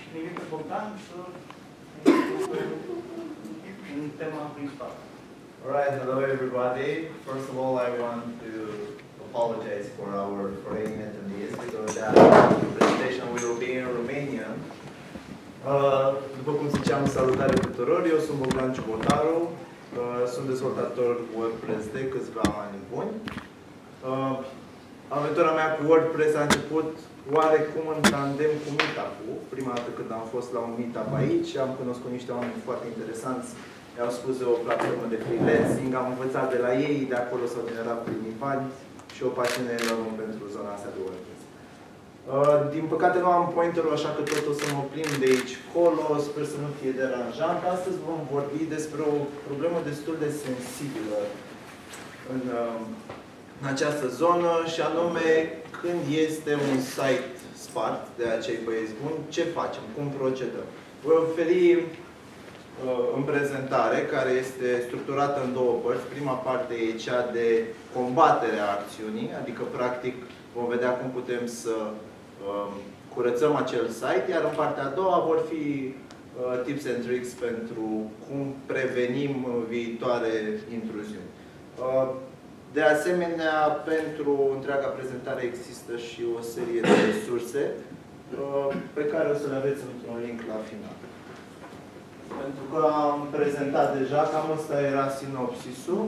nimic important în tema principală. Alright, hello everybody. First of all, I want to apologize for our foreign attendees because the presentation will be in Romanian. După cum ziceam, salutare tuturor, eu sunt Bogdan Ciubotaru, sunt dezvoltator WordPress de câțiva ani buni. Aventura mea cu WordPress a început oarecum în tandem cu Meetup-ul. Prima dată când am fost la un Meetup aici, am cunoscut niște oameni foarte interesanți. I-au spus de o platformă de freelancing, am învățat de la ei, de acolo s-au generat primii bani și o pasiune enormă pentru zona asta de WordPress. Din păcate nu am pointerul, așa că tot o să mă plimb de aici colo, sper să nu fie deranjant. Astăzi vom vorbi despre o problemă destul de sensibilă în această zonă, și anume când este un site spart de acei băieți buni, ce facem, cum procedăm. Voi oferi în prezentare, care este structurată în două părți. Prima parte e cea de combatere a acțiunii, adică practic vom vedea cum putem să curățăm acel site, iar în partea a doua vor fi tips and tricks pentru cum prevenim viitoare intruziuni. De asemenea, pentru întreaga prezentare există și o serie de resurse pe care o să le aveți într-un link la final. Pentru că am prezentat deja, cam ăsta era sinopsisul.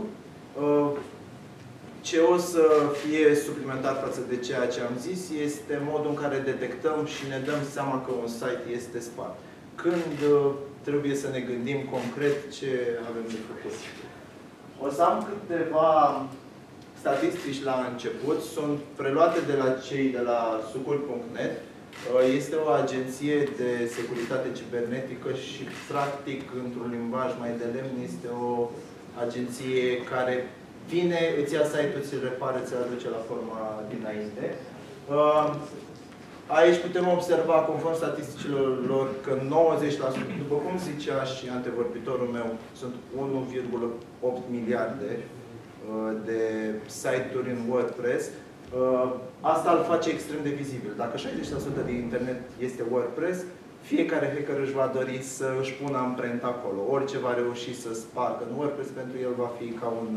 Ce o să fie suplimentar față de ceea ce am zis este modul în care detectăm și ne dăm seama că un site este spart. Când trebuie să ne gândim concret ce avem de făcut. O să am câteva statistici la început, sunt preluate de la cei de la sucuri.net. Este o agenție de securitate cibernetică și, practic, într-un limbaj mai de lemn, este o agenție care vine, îți ia site-ul, ți-l repară, ți-l aduce la forma dinainte. Aici putem observa, conform statisticilor lor, că 90%, după cum zicea și antevorbitorul meu, sunt 1,8 miliarde de site-uri în WordPress. Asta îl face extrem de vizibil. Dacă 60% din internet este WordPress, fiecare hacker își va dori să își pună amprenta acolo. Orice va reuși să spargă în WordPress, pentru el va fi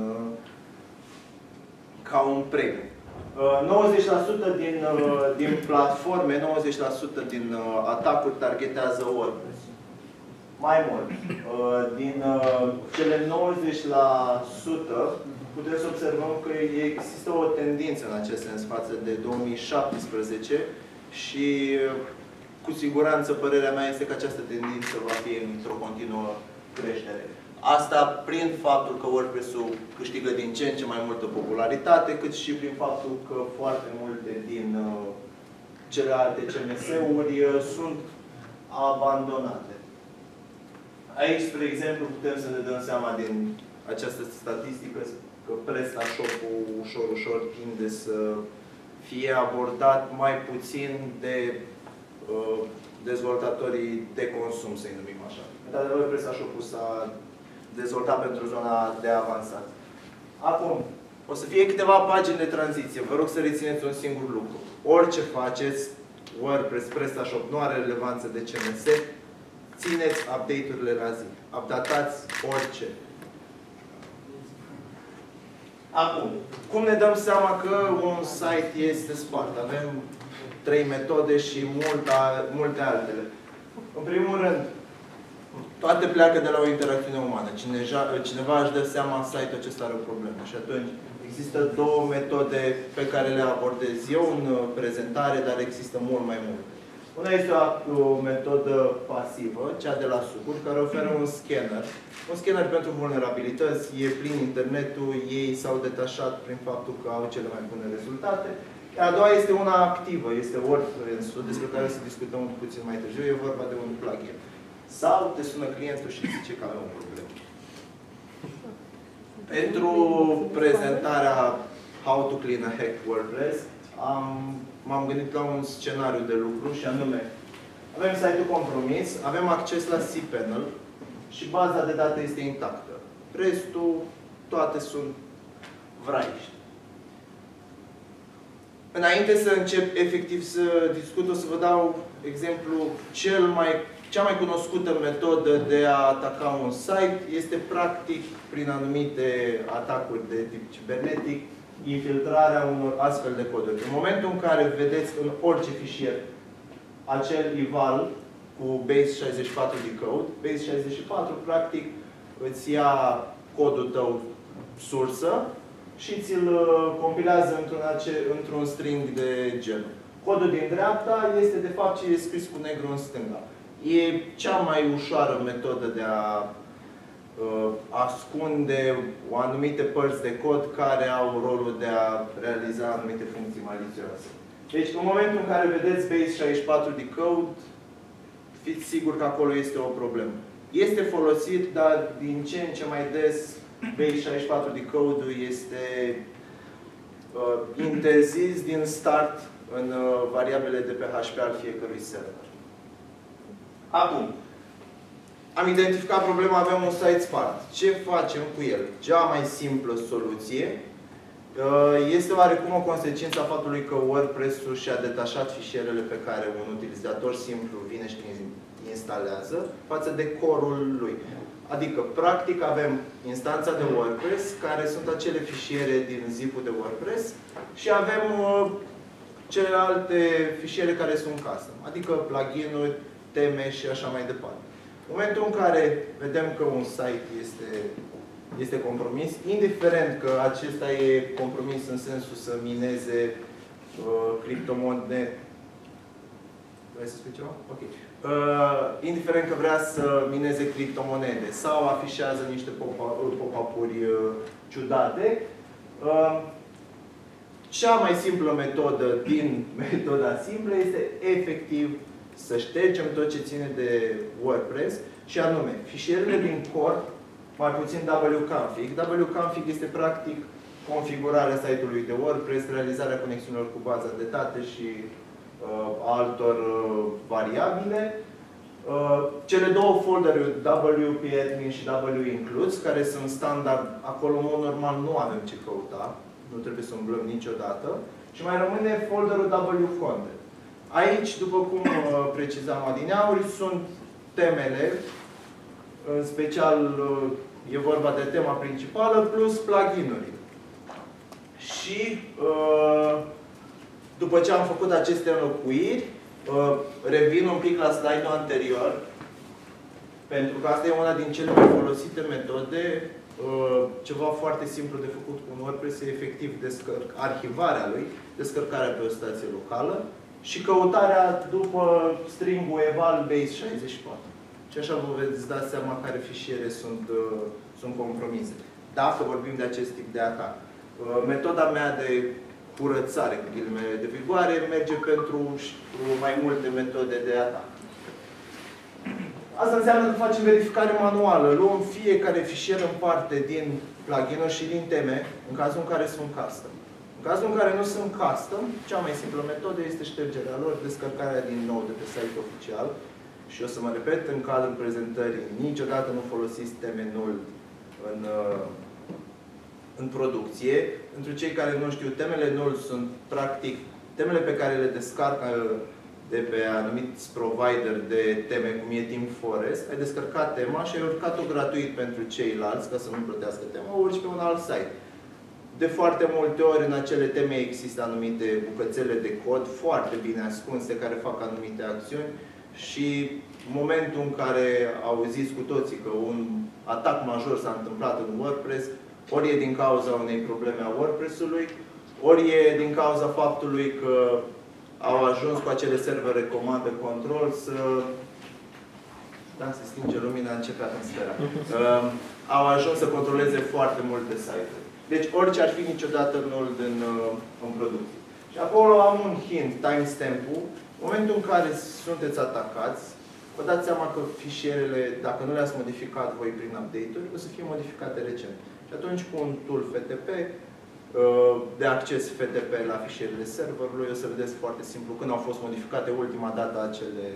ca un premiu. 90% din platforme, 90% din atacuri targetează WordPress. Mai mult, din cele 90%, putem să observăm că există o tendință în acest sens față de 2017 și cu siguranță părerea mea este că această tendință va fi într-o continuă creștere. Asta prin faptul că WordPress-ul câștigă din ce în ce mai multă popularitate, cât și prin faptul că foarte multe din celelalte CMS-uri sunt abandonate. Aici, spre exemplu, putem să ne dăm seama din această statistică că PrestaShop-ul ușor tinde să fie abordat mai puțin de dezvoltatorii de consum, să-i numim așa. Într-adevăr, PrestaShop-ul s-a dezvoltat pentru zona de avansat. Acum, o să fie câteva pagini de tranziție. Vă rog să rețineți un singur lucru. Orice faceți, WordPress, PrestaShop, nu are relevanță de CMS, țineți update-urile la zi. Updatați orice. Acum, cum ne dăm seama că un site este spart? Avem 3 metode și multe altele. În primul rând, toate pleacă de la o interacțiune umană. Cineva își dă seama site-ul acesta are o problemă. Și atunci există două metode pe care le abordez eu în prezentare, dar există mult mai multe. Una este o metodă pasivă, cea de la sucuri, care oferă un scanner. Un scanner pentru vulnerabilități, e plin internetul, ei s-au detașat prin faptul că au cele mai bune rezultate. A doua este una activă, este WordPress-ul, despre care să discutăm puțin mai târziu, e vorba de un plugin. Sau te sună clientul și zice că are o problemă. Pentru prezentarea How to Clean a Hacked WordPress, m-am gândit la un scenariu de lucru și anume, avem site-ul compromis, avem acces la cPanel și baza de date este intactă. Restul, toate sunt vraiști. Înainte să încep efectiv să discut, o să vă dau exemplu. Cea mai cunoscută metodă de a ataca un site este practic prin anumite atacuri de tip cibernetic, infiltrarea unor astfel de coduri. În momentul în care vedeți în orice fișier acel eval cu base64 decode, base64 practic îți ia codul tău sursă și ți-l compilează într-un string de genul. Codul din dreapta este de fapt ce e scris cu negru în stânga. E cea mai ușoară metodă de a ascunde anumite părți de cod care au rolul de a realiza anumite funcții malicioase. Deci, în momentul în care vedeți base64 decode, fiți sigur că acolo este o problemă. Este folosit, dar din ce în ce mai des base64 decode-ul este interzis din start în variabilele de pe HP al fiecărui server. Acum, am identificat problema, avem un site spart. Ce facem cu el? Cea mai simplă soluție este oarecum o consecință a faptului că WordPress-ul și-a detașat fișierele pe care un utilizator simplu vine și instalează față de core-ul lui. Adică, practic, avem instanța de WordPress, care sunt acele fișiere din zip-ul de WordPress, și avem celelalte fișiere care sunt custom, adică plugin-uri, teme și așa mai departe. În momentul în care vedem că un site este compromis, indiferent că acesta e compromis în sensul să mineze criptomonede. Vrei să spui ceva? Ok. Indiferent că vrea să mineze criptomonede sau afișează niște pop-up-uri ciudate, cea mai simplă metodă din metoda simplă este efectiv să ștergem tot ce ține de WordPress și anume fișierele din core, mai puțin wconfig. Wconfig este practic configurarea site-ului de WordPress, realizarea conexiunilor cu baza de date și altor variabile. Cele două folderuri, wp-admin și w-includes, care sunt standard, acolo în mod normal nu avem ce căuta, nu trebuie să umblăm niciodată. Și mai rămâne folderul wcontent. Aici, după cum precizam adineauri, sunt temele, în special e vorba de tema principală, plus plugin-uri. Și după ce am făcut aceste înlocuiri, revin un pic la slide-ul anterior, pentru că asta e una din cele mai folosite metode. Ceva foarte simplu de făcut cu un WordPress e efectiv arhivarea lui, descărcarea pe o stație locală și căutarea după string-ul eval base64. Și așa vă veți da seama care fișiere sunt compromise. Dacă vorbim de acest tip de atac. Metoda mea de curățare, cu ghilimele de vigoare, merge pentru mai multe metode de atac. Asta înseamnă că facem verificare manuală. Luăm fiecare fișier în parte din plugin-uri și din teme, în cazul în care sunt custom. În cazul în care nu sunt custom, cea mai simplă metodă este ștergerea lor, descărcarea din nou de pe site oficial. Și o să mă repet, în cadrul prezentării, niciodată nu folosiți teme null în producție. Pentru cei care nu știu, temele null sunt practic temele pe care le descarcă de pe anumiți provider de teme, cum e Team Forest. Ai descărcat tema și ai urcat-o gratuit pentru ceilalți, ca să nu plătească tema, o urci pe un alt site. De foarte multe ori în acele teme există anumite bucățele de cod foarte bine ascunse care fac anumite acțiuni și în momentul în care auziți cu toții că un atac major s-a întâmplat în WordPress, ori e din cauza unei probleme a WordPress-ului, ori e din cauza faptului că au ajuns cu acele servere comandă control să... Da, se stinge lumina, începe atmosfera. Au ajuns să controleze foarte multe site-uri. Deci orice ar fi, niciodată null în producție. Și acolo am un hint, timestamp-ul. În momentul în care sunteți atacați, vă dați seama că fișierele, dacă nu le-ați modificat voi prin update-uri, o să fie modificate recent. Și atunci cu un tool FTP, de acces FTP la fișierele serverului, o să vedeți foarte simplu când au fost modificate ultima dată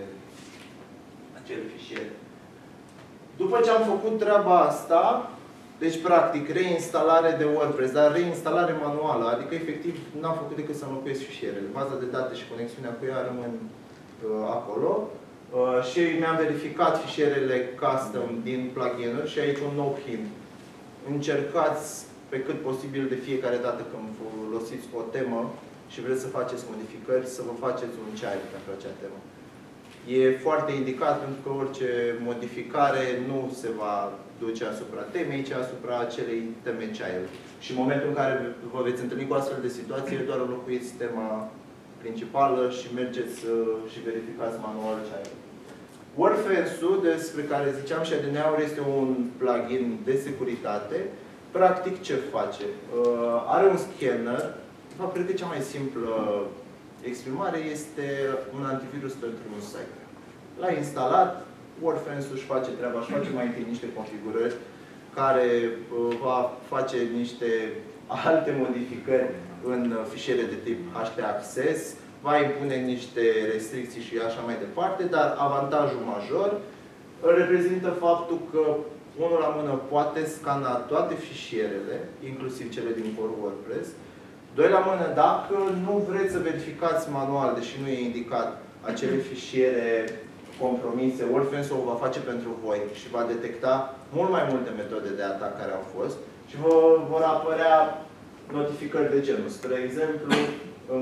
acele fișiere. După ce am făcut treaba asta, Deci, practic, reinstalare de WordPress, dar reinstalare manuală, adică, efectiv, n-am făcut decât să înlocuiesc fișierele. Baza de date și conexiunea cu ea rămân acolo. Și mi-am verificat fișierele custom din plugin-uri și aici un nou hint. Încercați pe cât posibil de fiecare dată când folosiți o temă și vreți să faceți modificări, să vă faceți un child pentru acea temă. E foarte indicat pentru că orice modificare nu se va duce asupra temei, ci asupra acelei teme child. Și în momentul în care vă veți întâlni cu astfel de situație, doar înlocuiți tema principală și mergeți și verificați manual child. WordFence-ul, despre care ziceam și adineauri, este un plugin de securitate. Practic, ce face? Are un scanner. De fapt, cred că cea mai simplă exprimare este un antivirus pentru un site. L-a instalat, WordFence-ul își face treaba, își face mai întâi niște configurări care va face niște alte modificări în fișiere de tip HT-Access, va impune niște restricții și așa mai departe, dar avantajul major îl reprezintă faptul că unul la mână poate scana toate fișierele, inclusiv cele din core WordPress. Doi la mână, dacă nu vreți să verificați manual, deși nu e indicat, acele fișiere compromise, WordFence-ul o va face pentru voi și va detecta mult mai multe metode de atac care au fost și vă vor apărea notificări de genul. Spre exemplu, în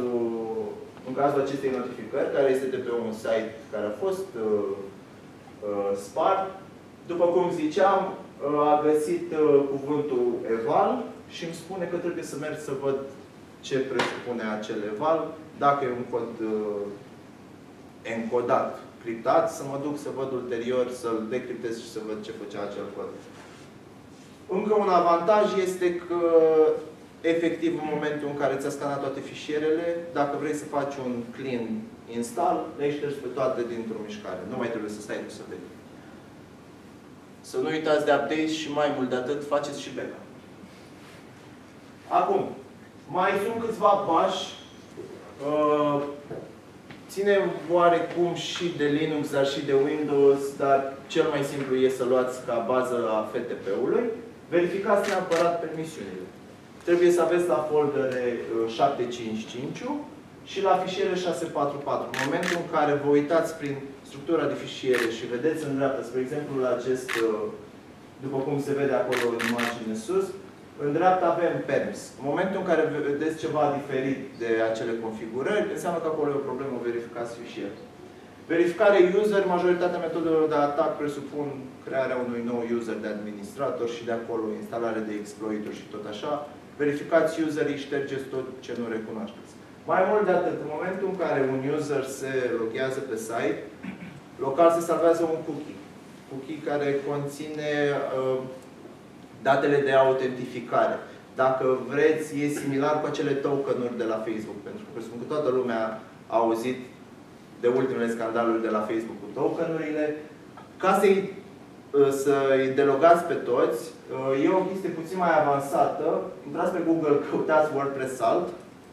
cazul acestei notificări, care este de pe un site care a fost spart, după cum ziceam, a găsit cuvântul eval și îmi spune că trebuie să merg să văd ce presupune acel eval, dacă e un cod encodat, criptat, să mă duc să văd ulterior, să-l decriptez și să văd ce făcea acel cod. Încă un avantaj este că, efectiv, în momentul în care ți-a scanat toate fișierele, dacă vrei să faci un clean install, le ștergi pe toate dintr-o mișcare. Nu mai trebuie să stai să vezi. Să nu uitați de updates și mai mult de atât, faceți și backup. Acum, mai sunt câțiva pași. Ține oarecum și de Linux, dar și de Windows, dar cel mai simplu e să luați ca bază a FTP-ului. Verificați neapărat permisiunile. Trebuie să aveți la foldere 755 și la fișiere 644. În momentul în care vă uitați prin structura de fișiere și vedeți în dreapta, spre exemplu, la acest, după cum se vede acolo în imagine sus, în dreapta avem perms. În momentul în care vedeți ceva diferit de acele configurări, înseamnă că acolo e o problemă, verificați fișier. Verificare user, majoritatea metodelor de atac presupun crearea unui nou user de administrator și de acolo instalare de exploit-uri și tot așa. Verificați userii, ștergeți tot ce nu recunoașteți. Mai mult de atât, în momentul în care un user se loghează pe site, local se salvează un cookie. Cookie care conține datele de autentificare. Dacă vreți, e similar cu acele token-uri de la Facebook, pentru că presupun că toată lumea a auzit de ultimele scandaluri de la Facebook cu token-urile. Ca să-i delogați pe toți, e o chestie puțin mai avansată. Intrați pe Google, căutați WordPress Salt.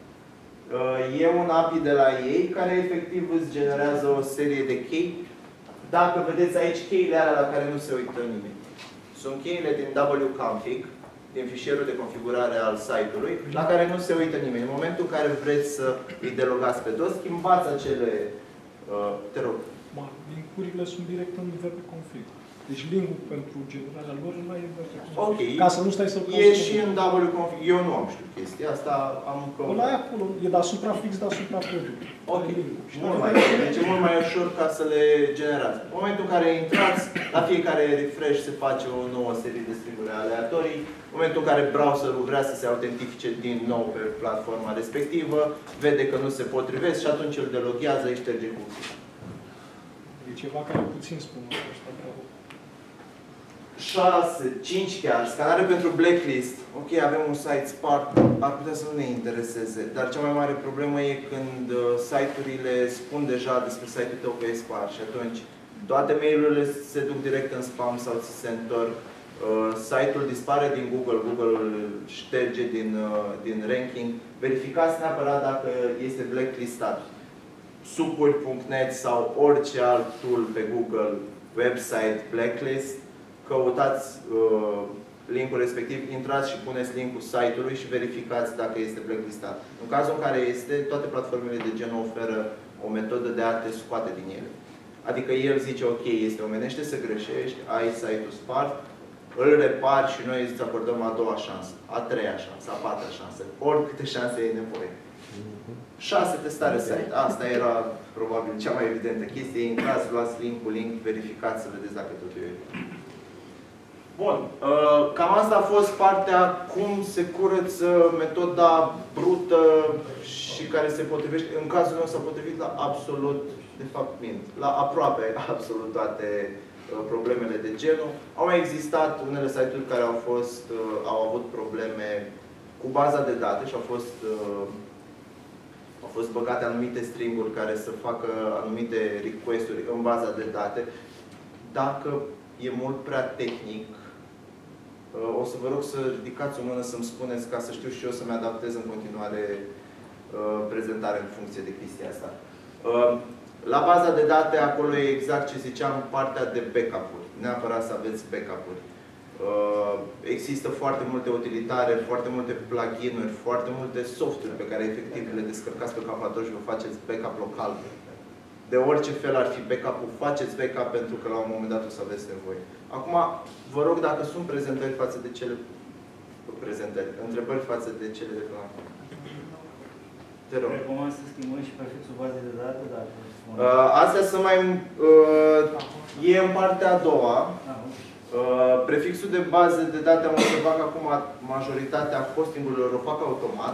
E un API de la ei care efectiv îți generează o serie de chei. Dacă vedeți aici cheile alea la care nu se uită nimeni. Sunt cheile din wconfig, din fișierul de configurare al site-ului, la care nu se uită nimeni. În momentul în care vreți să îi delogați pe toți, schimbați acele... te rog. Link-urile sunt direct în wconfig. Deci link-ul pentru generarea lor nu e în wconfig. Ok. Ca să nu stai să-l E și în wconfig. Eu nu am știut chestia asta. Am căutat. Ăla e acolo. E deasupra fix, deasupra produs. Ok. Deci e mult mai ușor ca să le generați. În momentul în care intrați, la fiecare refresh se face o nouă serie de stringuri aleatorii. În momentul în care browserul vrea să se autentifice din nou pe platforma respectivă, vede că nu se potrivesc și atunci îl deloghează, îi șterge cookie. E ceva care puțin spun ăsta, bravo. 6, 5 chiar, scanare pentru blacklist. Ok, avem un site spart, ar putea să nu ne intereseze, dar cea mai mare problemă e când site-urile spun deja despre site-ul tău că e spart și atunci toate mail-urile se duc direct în spam sau ți se întorc. Site-ul dispare din Google, Google îl șterge din ranking. Verificați neapărat dacă este blacklistat. Supuri.net sau orice alt tool pe Google, website, blacklist. Căutați linkul respectiv, intrați și puneți linkul site-ului și verificați dacă este blacklistat. În cazul în care este, toate platformele de genul oferă o metodă de a te scoate din ele. Adică el zice, ok, este omenește să greșești, ai site-ul spart, îl repari și noi îți acordăm a doua șansă, a treia șansă, a patra șansă, oricâte șanse e nevoie. 6 testare site. Asta era probabil cea mai evidentă chestie. Intrați, luați link, verificați să vedeți dacă totul e. Bun. Cam asta a fost partea cum se curăță metoda brută și care se potrivește. În cazul meu s-a potrivit la absolut, de fapt mint, la aproape absolut toate problemele de genul. Au mai existat unele site-uri care au avut probleme cu baza de date și au fost băgate anumite stringuri care să facă anumite request-uri în baza de date. Dacă e mult prea tehnic, o să vă rog să ridicați o mână să-mi spuneți ca să știu și eu să-mi adaptez în continuare prezentarea în funcție de chestia asta. La baza de date, acolo e exact ce ziceam, partea de backup-uri. Neapărat să aveți backup-uri. Există foarte multe utilitare, foarte multe plugin-uri, foarte multe softuri pe care efectiv le descărcați pe calculator și vă faceți backup local. De orice fel ar fi backup-ul, faceți backup pentru că la un moment dat o să aveți nevoie. Acum, vă rog dacă sunt întrebări față de cele de până acum. Te rog. Recomand să schimbăm și prefixul bazei de date, dacă astea sunt mai... e în partea a doua. Prefixul de bază de date am observat că acum majoritatea hostingurilor o fac automat.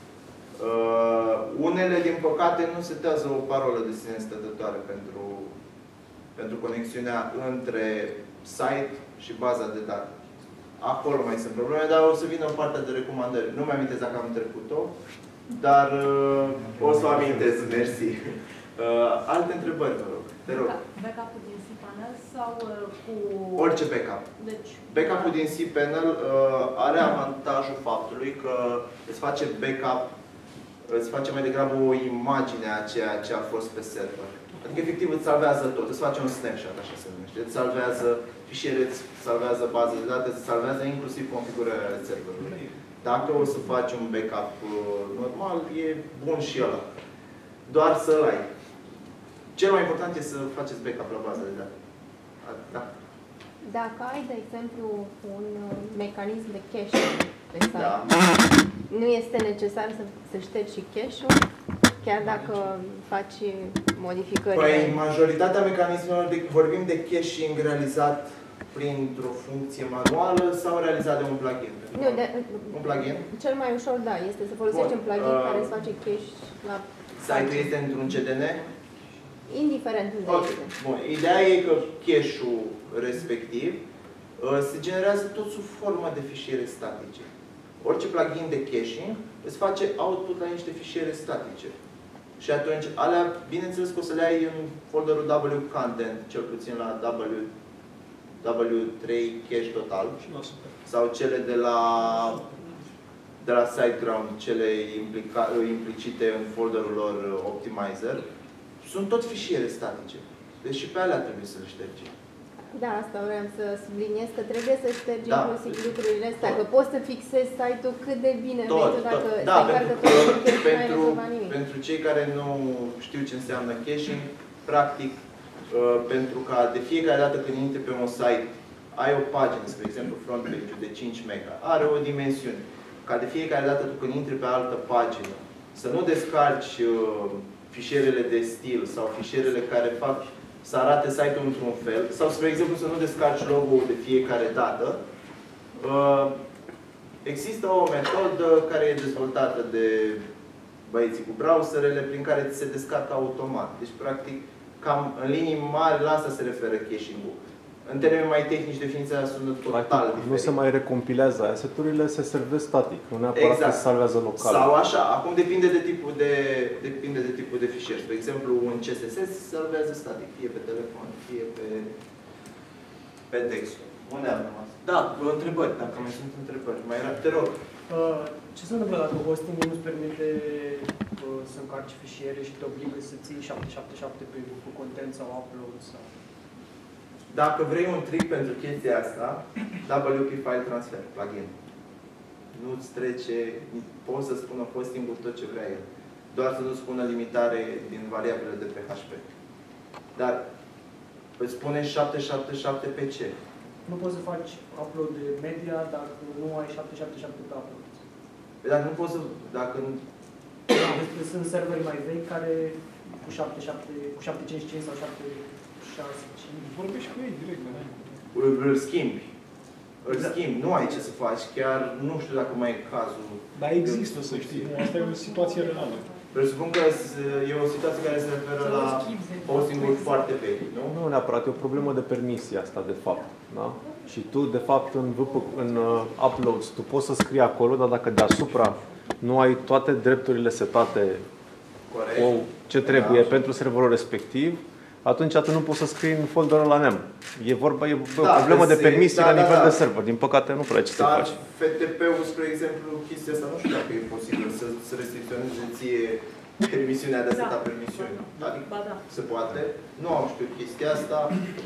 Unele, din păcate, nu setează o parolă de sine stătătoare pentru conexiunea între site și baza de date. Acolo mai sunt probleme, dar o să vină în partea de recomandări. Nu mi-am amintesc dacă am trecut-o, dar o să o amintesc. Mersi. Alte întrebări, vă rog. Te rog. Backup-ul din cPanel sau cu... Orice backup. Deci, Backup-ul din cPanel are avantajul faptului că îți face backup, îți face mai degrabă o imagine a ceea ce a fost pe server. Adică, efectiv, îți salvează tot. Îți face un snapshot, așa se numește. Îți salvează fișiere, îți salvează bază de date, îți salvează inclusiv configurarea serverului. Dacă o să faci un backup normal, e bun și ăla. Doar să-l ai. Cel mai important e să faceți backup la bază de date. Da. Dacă ai, de exemplu, un mecanism de caching pe site, Da. nu este necesar să ștergi și cache-ul, chiar dacă faci modificări? Păi, majoritatea mecanismelor, vorbim de caching realizat printr-o funcție manuală sau realizat de un plugin? Nu, un plugin? Cel mai ușor, da, este să folosești Bun. un plugin care îți face cache la... Site-ul este într-un CDN? Indiferent unde Okay. este. Bun. Ideea e că cache-ul respectiv se generează tot sub formă de fișiere statice. Orice plugin de caching îți face output la niște fișiere statice. Și atunci, alea, bineînțeles că o să le ai în folderul W-Content, cel puțin la W3 cache total. Sau cele de la SiteGround, cele implicite în folderul lor Optimizer. Sunt tot fișiere statice. Deci și pe alea trebuie să le ștergi. Da, asta vreau să subliniez, că trebuie să ștergi Da. inclusiv lucrurile astea, că poți să fixezi site-ul cât de bine vrei tu, dacă Da, se încarcă tot cu cache, nu ai rezolvat nimic. pentru cei care nu știu ce înseamnă caching, practic, pentru ca de fiecare dată când intri pe un site, ai o pagină, spre exemplu front page-ul de 5 MB, are o dimensiune. Ca de fiecare dată tu când intri pe altă pagină, să nu descarci fișierele de stil sau fișierele care fac să arate site-ul într-un fel, sau, spre exemplu, să nu descarci logo-ul de fiecare dată. Există o metodă care e dezvoltată de băieții cu browserele, prin care ți se descarcă automat. Deci, practic, cam în linii mari, la asta se referă caching-ul. În termeni mai tehnici, definiția sună total diferit. Nu se mai recompilează asset-urile, se servesc static, nu neapărat că se salvează local. Sau așa. Acum depinde de tipul de fișier. Spre exemplu, un CSS se salvează static, fie pe telefon, fie pe desktop. Unde am rămas? Da, întrebări, dacă mai sunt întrebări. Mai era, te rog. Ce se întâmplă dacă hostingul nu-ți permite să încarci fișiere și te obligă să ții 777 pe content sau upload? Sau... Dacă vrei un trick pentru chestia asta, WP File Transfer, plugin. Nu-ți trece, poți să spună hosting-ul tot ce vrea el. Doar să nu spună limitare din variabilele de PHP. Dar îți spune 777 pe ce? Nu poți să faci upload de media dacă nu ai 777 pe upload. Dar nu poți să, dacă Sunt serveri mai vechi care cu 755 sau 765. Vorbești cu ei direct, da? îl schimbi. Îl schimbi. Nu ai ce să faci. Chiar nu știu dacă mai e cazul. Dar există, să știi. Asta e o situație reală. Presupun că e o situație care se referă la hosting-uri foarte vechi, nu? Nu neapărat, e o problemă de permisie asta, de fapt. Da? Și tu, de fapt, în uploads, tu poți să scrii acolo, dar dacă deasupra nu ai toate drepturile setate ce trebuie pentru serverul respectiv, atunci tu nu poți să scrii în folderul la NEM. E o problemă de permisie la nivel de server. Din păcate, nu prea ce să faci. FTP-ul, spre exemplu, chestia asta, nu știu dacă e posibil să restricționeze ție permisiunea de a seta permisiuni. Adică se poate. Nu am știut chestia asta.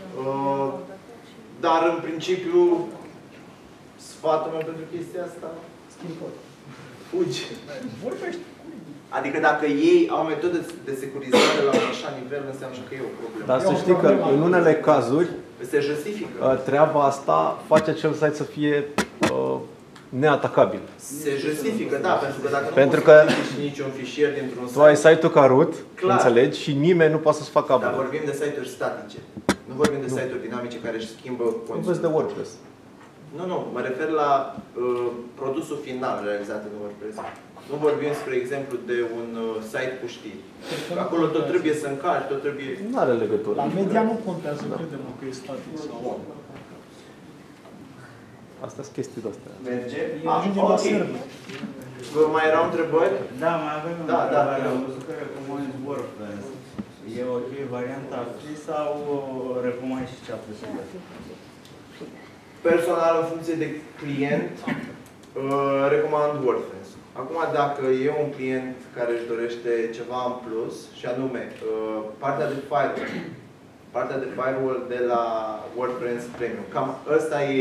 Dar, în principiu, sfatul meu pentru chestia asta, fugi. Vorbești. Adică dacă ei au metode de securizare la un așa nivel, înseamnă că e o problemă. Dar să știi că în unele cazuri se justifică. Treaba asta face acel site să fie neatacabil. Se justifică, da, pentru că dacă pentru nu că poți să niciun fișier dintr-un site... Tu ai site-ul ca root, înțelegi, și nimeni nu poate să-ți facă upload. Dar vorbim de site-uri statice. Nu vorbim de site-uri dinamice care își schimbă conținutul. Vorbesc de WordPress. Nu, mă refer la produsul final realizat în WordPress. Nu vorbim, spre exemplu, de un site cu știri. Acolo tot trebuie să încarci, tot trebuie... Nu are legătură. La media nu contează, credem că e static sau... Astea sunt chestii de-astea. Merge? Ok. Vă mai erau întrebări? Da, mai avem o întrebare. Am văzut că recomanzi WordPress. E ok varianta free sau recomanzi și cea plătită? Personal, în funcție de client, recomand WordPress. Acum, dacă e un client care își dorește ceva în plus, și anume partea de firewall de la WordPress Premium. Cam ăsta e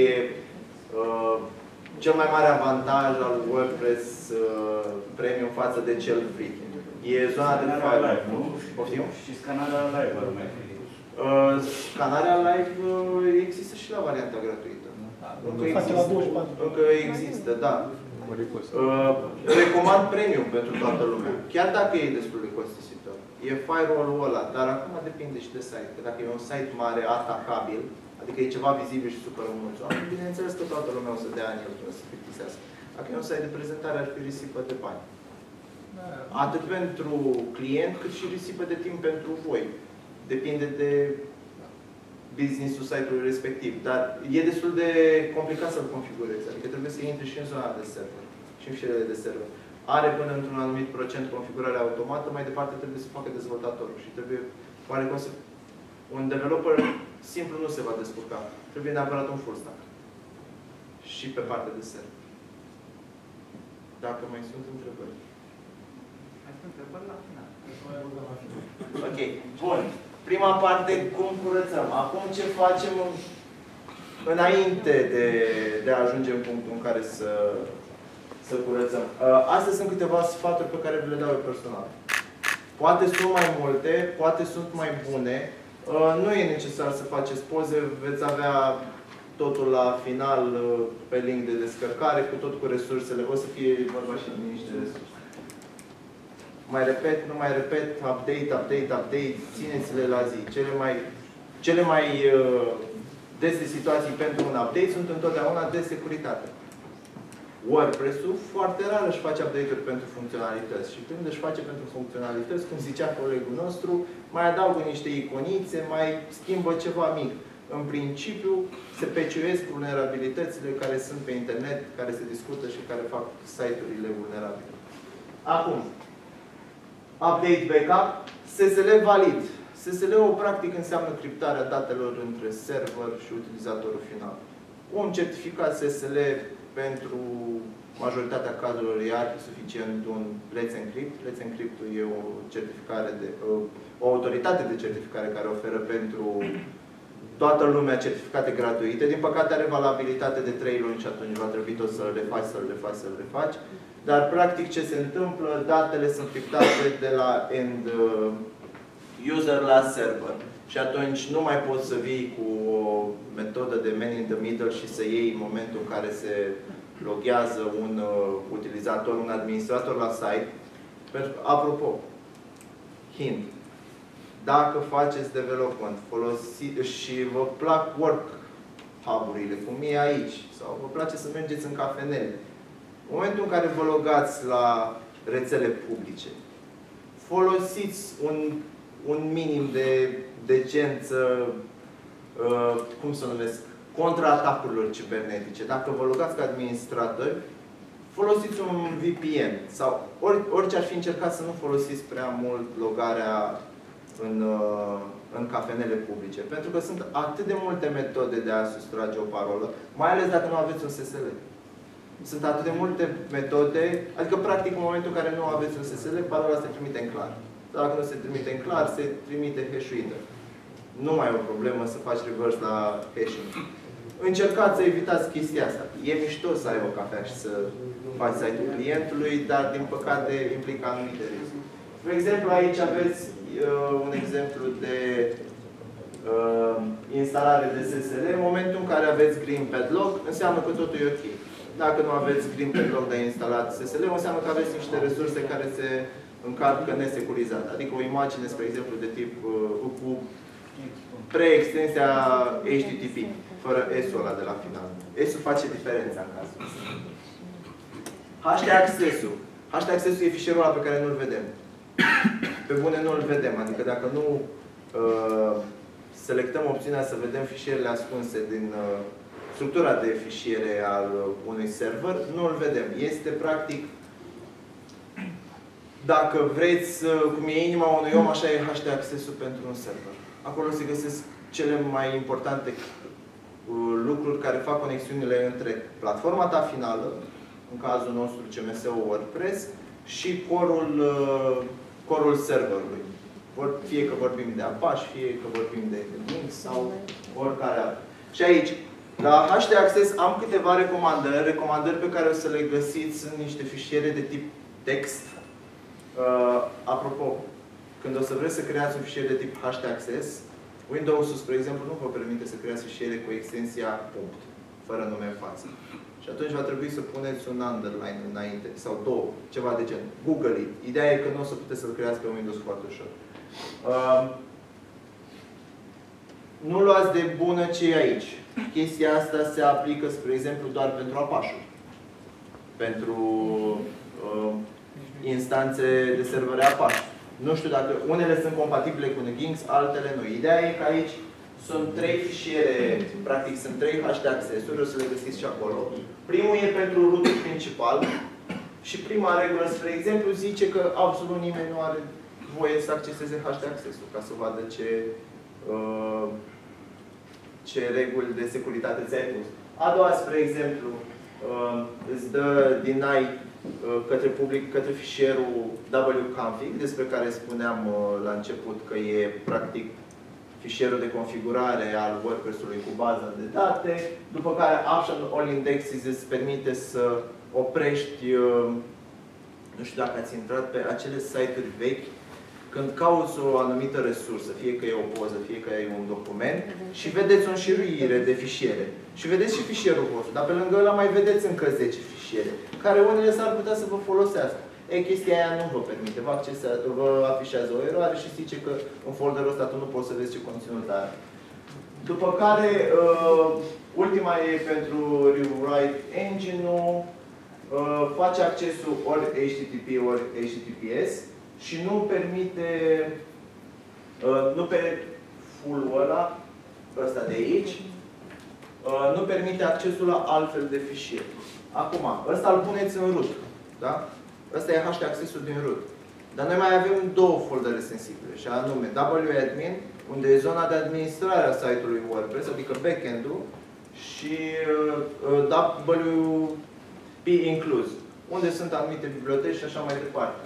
cel mai mare avantaj al WordPress Premium față de cel free. E zona de firewall. Poftim? Și scanarea live ar mai fi. Scanarea live există și la varianta gratuită. Încă există, da. Recomand Premium pentru toată lumea. Chiar dacă e destul de costisitor. E firewall-ul ăla, dar acum depinde și de site. Că dacă e un site mare, atacabil, adică e ceva vizibil și supără mulți oameni, bineînțeles că toată lumea o să dea în el până să plictisească. Dacă e un site de prezentare, ar fi risipă de bani. Atât pentru client, cât și risipă de timp pentru voi. Depinde de business-ul site-ului respectiv. Dar e destul de complicat să-l configurezi. Adică trebuie să intri și în zona de server. Și în fișierele de server. Are până într-un anumit procent configurare automată, mai departe trebuie să facă dezvoltatorul. Și trebuie oarecum să... Un developer simplu nu se va descurca. Trebuie neapărat un full stack. Și pe partea de server. Dacă mai sunt întrebări. Mai sunt întrebări la final. Ok. Bun. Prima parte, cum curățăm. Acum ce facem înainte de a ajunge în punctul în care să curățăm. Astea sunt câteva sfaturi pe care vi le dau eu personal. Poate sunt mai multe, poate sunt mai bune. Nu e necesar să faceți poze, veți avea totul la final pe link de descărcare, cu resursele. O să fie vorba și de niște resurse. Mai repet, nu mai repet, update, țineți-le la zi. Cele mai dese situații pentru un update sunt întotdeauna de securitate. WordPress-ul foarte rar își face update-uri pentru funcționalități. Și când își face pentru funcționalități, cum zicea colegul nostru, mai adaugă niște iconițe, mai schimbă ceva mic. În principiu, se patchuiesc vulnerabilitățile care sunt pe internet, care se discută și care fac site-urile vulnerabile. Acum, update backup, SSL valid. SSL-ul practic înseamnă criptarea datelor între server și utilizatorul final. Un certificat SSL pentru majoritatea cazurilor e suficient un Let's Encrypt. Let's Encrypt-ul e o certificare o autoritate de certificare care oferă pentru toată lumea certificate gratuite. Din păcate are valabilitate de 3 luni și atunci va trebui tot să le refaci. Dar practic ce se întâmplă? Datele sunt criptate de la end user la server. Și atunci nu mai poți să vii cu o metodă de man in the middle și să iei în momentul în care se loghează un utilizator, un administrator la site. Apropo, hint, dacă faceți development și vă plac work hub-urile, cum e aici, sau vă place să mergeți în cafenele, în momentul în care vă logați la rețele publice, folosiți un minim de decență, cum să numesc, contra atacurilor cibernetice. Dacă vă logați ca administratori, folosiți un VPN sau orice ar fi, încercat să nu folosiți prea mult logarea în cafenele publice. Pentru că sunt atât de multe metode de a sustrage o parolă, mai ales dacă nu aveți un SSL. Sunt atât de multe metode, adică practic în momentul în care nu aveți un SSL, parola se trimite în clar. Dacă nu se trimite în clar, se trimite hash-uită. Nu mai e o problemă să faci reverse la hashing. Încercați să evitați chestia asta. E mișto să ai o cafea și să faci site-ul clientului, dar din păcate implică anumite riscuri. De exemplu, aici aveți un exemplu de instalare de SSL. În momentul în care aveți green padlock, înseamnă că totul e ok. Dacă nu aveți green padlock de instalat SSL, înseamnă că aveți niște resurse care se încarcă nesecurizat. Adică o imagine, spre exemplu, de tip cu pre-extensia HTTP, fără S-ul ăla de la final. S-ul face diferența în cazul ăsta. HT-access-ul. HT-access-ul e fișierul ăla pe care nu-l vedem. Pe bune nu-l vedem. Adică dacă nu selectăm opțiunea să vedem fișierele ascunse din structura de fișiere al unui server, nu-l vedem. Este practic, dacă vreți, cum e inima unui om, așa e HT-access-ul pentru un server. Acolo se găsesc cele mai importante lucruri care fac conexiunile între platforma ta finală, în cazul nostru CMS-ul WordPress, și corul serverului. Fie că vorbim de Apache, fie că vorbim de Linux sau oricare altă. Și aici, la HT-access am câteva recomandări pe care o să le găsiți în niște fișiere de tip text. Apropo, când o să vreți să creați un fișier de tip HT-access, Windows-ul, spre exemplu, nu vă permite să creați fișiere cu extensia punct, fără nume în față. Și atunci va trebui să puneți un underline înainte, sau două, ceva de gen. Google it. Ideea e că nu o să puteți să-l creați pe Windows foarte ușor. Nu luați de bună ce e aici. Chestia asta se aplică, spre exemplu, doar pentru Apache-uri. Pentru instanțe de servere Apache. Nu știu dacă unele sunt compatibile cu Nginx, altele nu. Ideea e că aici sunt 3 fișiere, practic sunt 3 HT-access-uri, o să le găsiți și acolo. Primul e pentru root principal și prima regulă, spre exemplu, zice că absolut nimeni nu are voie să acceseze HT-access-ul ca să vadă ce reguli de securitate ți-ai pus. A doua, spre exemplu, îți dă deny către public, către fișierul wconfig, despre care spuneam la început că e practic fișierul de configurare al WordPress-ului cu baza de date, după care option all indexes îți permite să oprești, nu știu dacă ați intrat pe acele site-uri vechi, când cauți o anumită resursă, fie că e o poză, fie că e un document, și vedeți o înșiruire de fișiere. Și vedeți și fișierul vostru, dar pe lângă ăla mai vedeți încă 10 fișiere, care unele s-ar putea să vă folosească. Chestia aia nu vă permite, vă afișează o eroare și zice că în folderul ăsta tu nu poți să vezi ce conținut are. După care, ultima e pentru Rewrite Engine-ul, face accesul ori HTTP ori HTTPS și nu permite, nu pe full-ul ăsta de aici, nu permite accesul la altfel de fișieri. Acum, ăsta îl puneți în root. Da? Ăsta e HT-access-ul din root. Dar noi mai avem două foldere sensibile, și anume wAdmin, unde e zona de administrare a site-ului WordPress, adică backend-ul, și WP inclus, unde sunt anumite biblioteci și așa mai departe.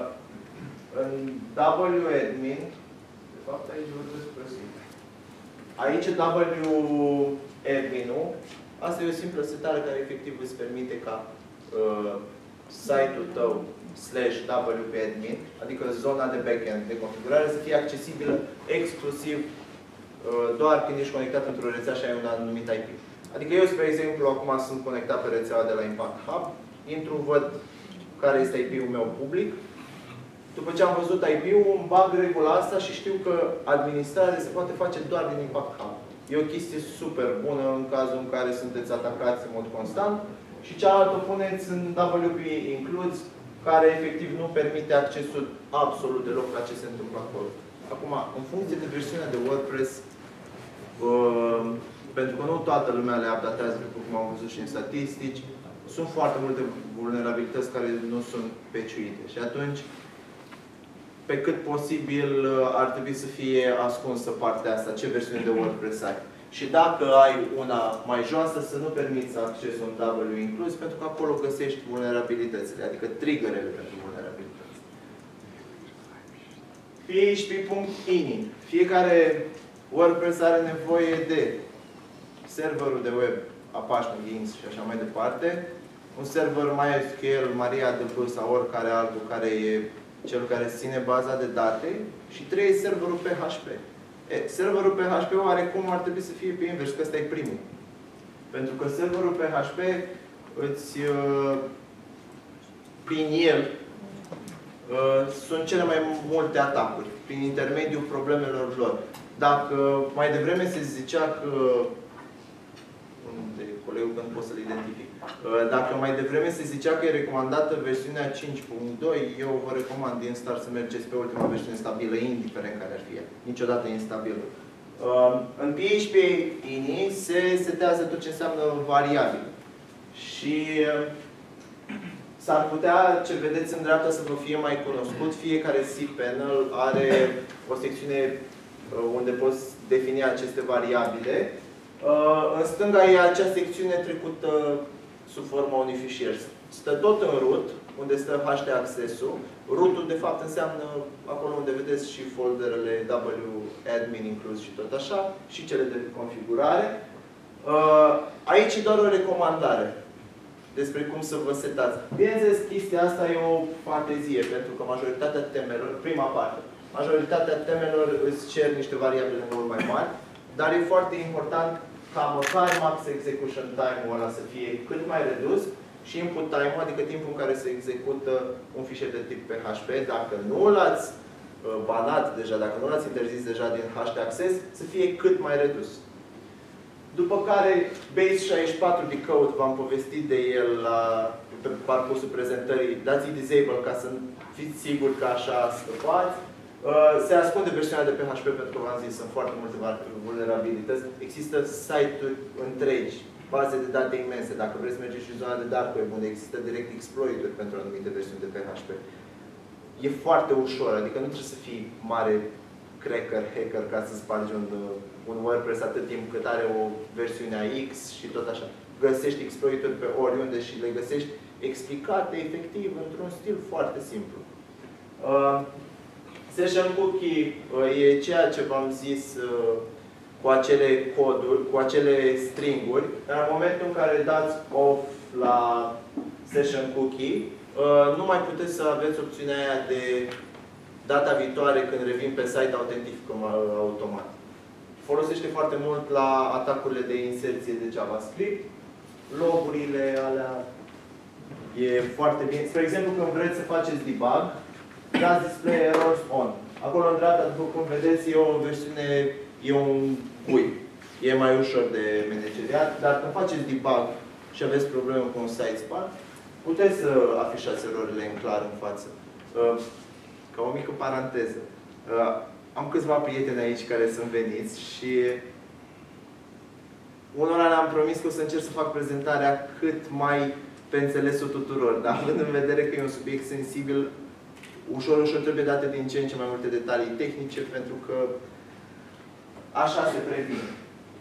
În wAdmin, de fapt aici vorbesc pe Aici W-admin-ul, asta e o simplă setare care efectiv îți permite ca site-ul tău /w-admin, adică zona de backend de configurare, să fie accesibilă exclusiv doar când ești conectat într-o rețea și ai un anumit IP. Adică eu, spre exemplu, acum sunt conectat pe rețeaua de la Impact Hub, intru, văd care este IP-ul meu public. După ce am văzut IP-ul, îmi bag regula asta și știu că administrarea se poate face doar din Impact Hub. E o chestie super bună în cazul în care sunteți atacați în mod constant. Și cealaltă puneți în WP Includes, care efectiv nu permite accesul absolut deloc la ce se întâmplă acolo. Acum, în funcție de versiunea de WordPress, pentru că nu toată lumea le updatează, după cum am văzut și în statistici, sunt foarte multe vulnerabilități care nu sunt peciuite. Și atunci, pe cât posibil, ar trebui să fie ascunsă partea asta, ce versiune de WordPress ai. Și dacă ai una mai joasă, să nu permiți accesul în W-Includes, pentru că acolo găsești vulnerabilitățile, adică triggerele pentru vulnerabilități. PHP.ini. Fiecare WordPress are nevoie de serverul de web, Apache, Linux și așa mai departe, un server MySQL, MariaDB sau oricare altul care e cel care ține baza de date și 3 serverul PHP. Serverul PHP oarecum ar trebui să fie pe invers, că ăsta e primul. Pentru că serverul PHP prin el sunt cele mai multe atacuri, prin intermediul problemelor lor. Dacă mai devreme se zicea că unde e colegul că nu pot să-l identific. Dacă mai devreme se zicea că e recomandată versiunea 5.2, eu vă recomand din start să mergeți pe ultima versiune stabilă, indiferent care ar fi ea. Niciodată instabilă. În PHP-ini se setează tot ce înseamnă variabil. Și s-ar putea, ce vedeți în dreapta, să vă fie mai cunoscut. Fiecare cPanel are o secțiune unde poți defini aceste variabile. În stânga e acea secțiune trecută sub forma unui fișier. Stă tot în root, unde stă htaccess-ul. Root-ul, de fapt, înseamnă acolo unde vedeți și folderele W-admin inclus și tot așa, și cele de configurare. Aici e doar o recomandare despre cum să vă setați. Bineînțeles, chestia asta e o fantezie, pentru că majoritatea temelor, prima parte, majoritatea temelor îți cer niște variabile mult mai mari, dar e foarte important ca măcar max execution time-ul ăla să fie cât mai redus și input time-ul, adică timpul în care se execută un fișier de tip PHP, dacă nu l-ați banat deja, dacă nu l-ați interzis deja din htaccess, să fie cât mai redus. După care Base64 Decode, v-am povestit de el pe parcursul prezentării, dați-i disable ca să fiți siguri că așa scăpați. Se ascunde versiunea de PHP pentru că v-am zis, sunt foarte multe vulnerabilități. Există site-uri întregi, baze de date imense. Dacă vreți să mergeți și în zona de dark web, unde există direct exploit-uri pentru anumite versiuni de PHP. E foarte ușor, adică nu trebuie să fii mare cracker, hacker, ca să spargi un WordPress atât timp cât are o versiune a X și tot așa. Găsești exploit-uri pe oriunde și le găsești explicate efectiv într-un stil foarte simplu. Session Cookie e ceea ce v-am zis cu acele coduri, cu acele stringuri, dar în momentul în care dați off la Session Cookie, nu mai puteți să aveți opțiunea aia de data viitoare când revin pe site autentificăm automat. Folosește foarte mult la atacurile de inserție de JavaScript, logurile alea e foarte bine. Spre exemplu, când vreți să faceți debug, dați display errors on. Acolo în dreapta, după cum vedeți, e o versiune, e un GUI. E mai ușor de manageriat, dar când faceți debug și aveți probleme cu un site spart, puteți să afișați erorile în clar în față. Ca o mică paranteză. Am câțiva prieteni aici care sunt veniți și unora le-am promis că o să încerc să fac prezentarea cât mai pe înțelesul tuturor, dar având în vedere că e un subiect sensibil, ușor trebuie date din ce în ce mai multe detalii tehnice, pentru că așa se previne.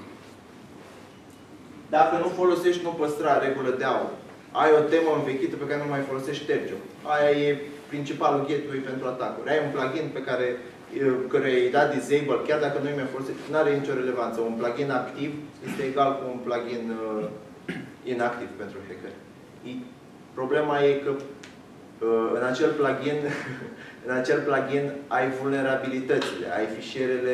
Dacă nu folosești, nu păstra, regulă de aur. Ai o temă învechită pe care nu mai folosești, șterge-o. Aia e principalul gateway pentru atacuri. Ai un plugin pe care căruia i-ai dat disable, chiar dacă nu mi-a folosit, nu are nicio relevanță. Un plugin activ este egal cu un plugin inactiv pentru hacker. Problema e că în acel plugin ai vulnerabilitățile, ai fișierele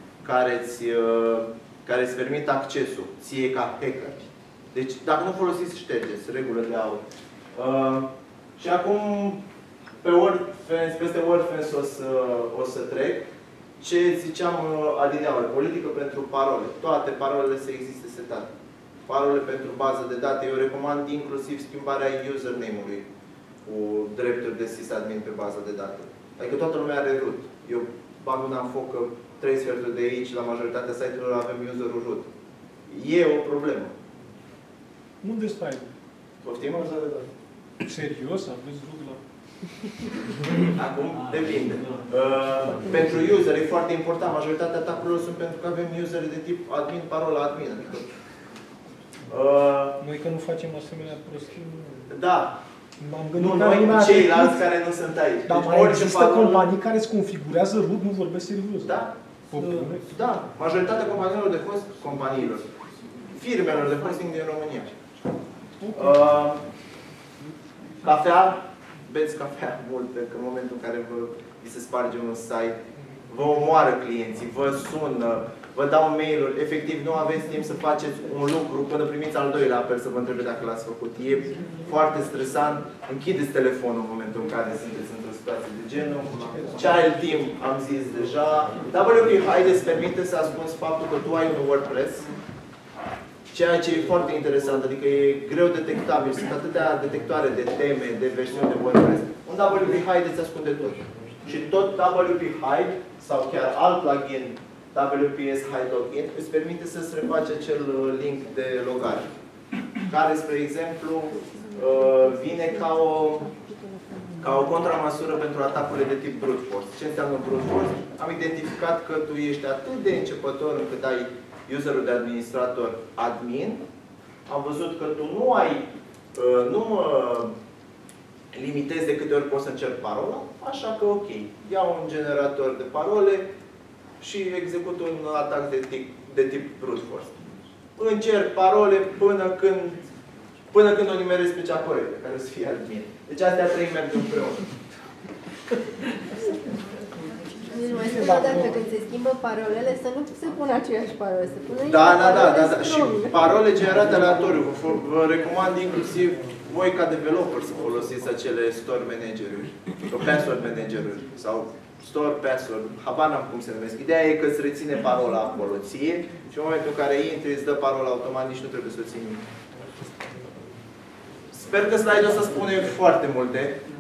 care îți permit accesul ție ca hacker. Deci, dacă nu folosiți, ștergeți, regulă de aur. Și acum, peste WordFence o să trec. Ce ziceam adineauri, politică pentru parole. Toate parolele să existe setate. Parole pentru bază de date. Eu recomand inclusiv schimbarea username-ului cu drepturi de sysadmin pe bază de date. Adică toată lumea are root. Eu bag una în foc că 3 sferturi de aici, la majoritatea site-urilor avem userul root. E o problemă. Unde stai? Poftim? Serios? Aveți root la... Acum depinde. Pentru user e foarte important. Majoritatea atacurilor sunt pentru că avem useri de tip admin, parola admin. Adică, noi că nu facem asemenea prostii. Da. Nu noi, ceilalți care nu sunt aici. Dar deci, mai există companii care îți configurează root, nu vorbesc serios. Da. Da. Majoritatea companiilor de host, firmelor de hosting din România. Cafea, beți cafea mult, pentru că în momentul în care vi se sparge un site, vă omoară clienții, vă sună, vă dau mail-uri, efectiv nu aveți timp să faceți un lucru până primiți al doilea apel să vă întrebe dacă l-ați făcut. E foarte stresant, închideți telefonul în momentul în care sunteți într-o situație de genul. Child Team, am zis deja. WP Hide îți permite să ascunzi faptul că tu ai un WordPress, ceea ce e foarte interesant, adică e greu detectabil. Sunt atâtea detectoare de teme, de versiuni de WordPress. Un WP Hide îți ascunde tot. Și tot WP Hide, sau chiar alt plugin, WPS Hide Login, îți permite să-ți refaci acel link de logare. Care, spre exemplu, vine ca o contramăsură pentru atacurile de tip brute force. Ce înseamnă brute force? Am identificat că tu ești atât de începător încât ai userul de administrator admin. Am văzut că tu nu limitezi de câte ori poți să încerci parola, așa că ok, iau un generator de parole și execut un atac de tip brute force. Încerc parole până când o nimerez pe cea corectă, care o să fie admin. Deci astea trei merg împreună. Deci mai spune odată, când se schimbă parolele, să nu se pună aceeași parole, să pună Da. Și parole generate aleatoriu. Vă recomand inclusiv voi ca developer să folosiți acele store manager-uri, password manager-uri sau store password, habar n-am cum se numesc. Ideea e că îți reține parola acolo ție și în momentul în care intri, îți dă parola automat, nici nu trebuie să o ții nimic. Sper că slide-ul ăsta spune foarte multe.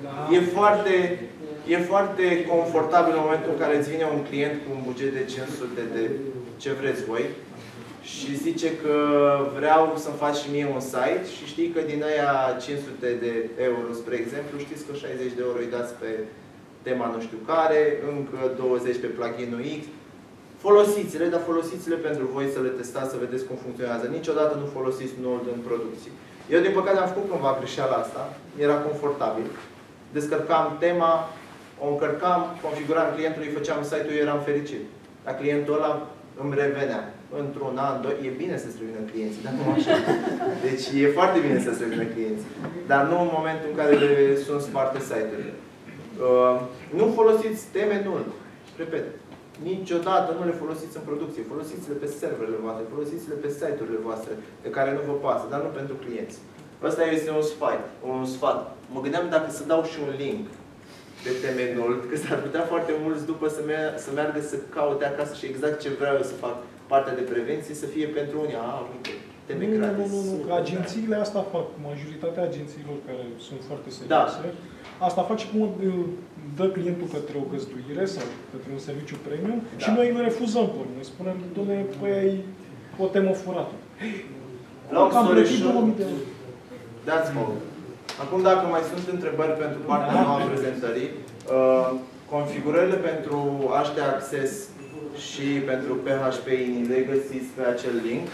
E foarte confortabil în momentul în care îți vine un client cu un buget de 500 de ce vreți voi și zice că vreau să-mi faci și mie un site și știi că din aia 500 de euro, spre exemplu, știți că 60 de euro îi dați pe tema nu știu care, încă 20 pe pluginul X. Folosiți-le, dar folosiți-le pentru voi să le testați, să vedeți cum funcționează. Niciodată nu folosiți Node în producție. Eu, din păcate, am făcut cândva greșeala asta. Era confortabil. Descărcam tema, o încărcam, configuram clientului, făceam site-ul, eram fericit. Dar clientul ăla îmi revenea. Într-un an, doi, e bine să-ți revină clienții, dar nu așa. Deci e foarte bine să-ți revină clienții. Dar nu în momentul în care sunt sparte site-urile. Nu folosiți teme nul. Repet. Niciodată nu le folosiți în producție. Folosiți-le pe serverele voastre, folosiți-le pe site-urile voastre de care nu vă pasă, dar nu pentru clienți. Ăsta este un sfat. Mă gândeam dacă să dau și un link de teme nul, că s-ar putea foarte mulți după să meargă să caute acasă și exact ce vreau eu să fac, partea de prevenție, să fie pentru unii. Uite, teme gratis. Nu. Agențiile asta fac. Majoritatea agențiilor care sunt foarte serioase. Asta face cum dă clientul către o găzduire sau către un serviciu premium și noi îl refuzăm. Noi spunem, doamne, păi o temă furată. Am plătit 2000 de euro. That's all. Acum, dacă mai sunt întrebări pentru partea nouă a prezentării, configurările pentru HT Access și pentru PHP INI le găsiți pe acel link.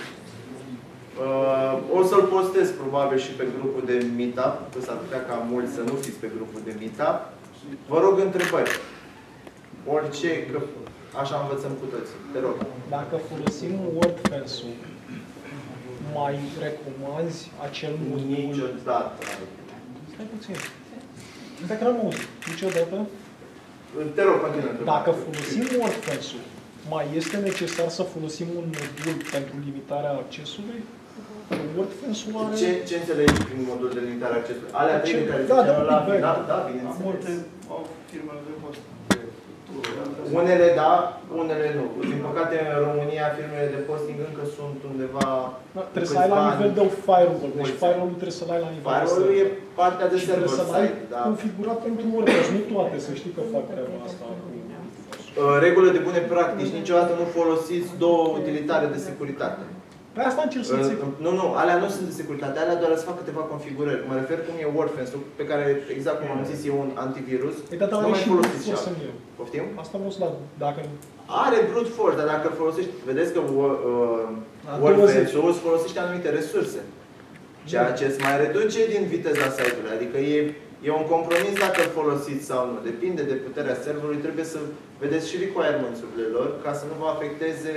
O să-l postez probabil și pe grupul de Meetup, că s-ar putea ca mulți să nu fiți pe grupul de Meetup. Vă rog întrebări. orice, că așa învățăm cu toții. Te rog. Dacă folosim WordFence-ul, mai recomanzi acel modul? Niciodată. Stai puțin. Stai că n-am auzit. Niciodată? Te rog, continuă. Dacă folosim WordFence-ul, mai este necesar să folosim un modul pentru limitarea accesului? WordFence-ul are... Ce înțelegi prin modul de limitare a accesului? Alea trei care da, ziceam la final? Da, bineînțeles. Multe au firmele de host. Unele da, unele nu. Din păcate, în România, firmele de hosting încă sunt undeva... Da, trebuie să ai la nivel de firewall. Deci firewall-ul trebuie să-l ai la nivel de firewall-ul e partea de server side, da. Configurat pentru WordPress. Nu toate, să știi că fac treaba asta. Regulă de bune practici. Niciodată nu folosiți două utilitare de securitate. Pe asta încerc să zic. Nu, alea nu sunt de securitate, alea doar să fac câteva configurări. Mă refer cum e WordFence-ul, pe care, exact cum am zis, e un antivirus. Nu mai folosiți și alea. Poftim? Asta vreau să dacă... Are brute force, dar dacă folosești, vedeți că WordFence-ul îți folosește anumite resurse. Ceea ce îți mai reduce din viteza site-ului. Adică e un compromis dacă îl folosiți sau nu. Depinde de puterea serverului, trebuie să vedeți și requirements-urile lor ca să nu vă afecteze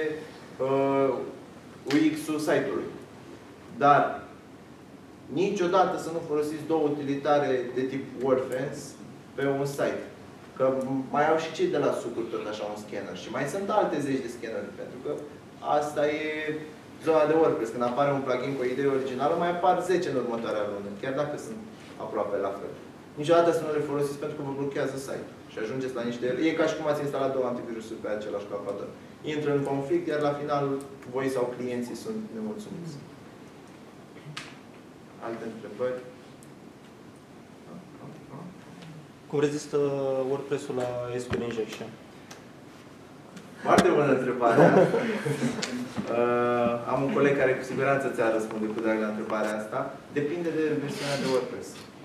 UX-ul site-ului. Dar niciodată să nu folosiți două utilitare de tip WordFence pe un site. Că mai au și cei de la Sucuri tot așa un scanner. Și mai sunt alte zeci de scanneruri, pentru că asta e zona de WordPress. Când apare un plugin cu o idee originală, mai apar 10 în următoarea lună, chiar dacă sunt aproape la fel. Niciodată să nu le folosiți pentru că vă blochează site-ul. Și ajungeți la niște... E ca și cum ați instalat două antivirusuri pe același calculator. Intră în conflict, iar la final voi sau clienții sunt nemulțumiți. Alte întrebări? Cum rezistă WordPress-ul la SQL injection? Foarte bună întrebare. Am un coleg care cu siguranță ți-a răspunde cu drag la întrebarea asta. Depinde de versiunea de WordPress.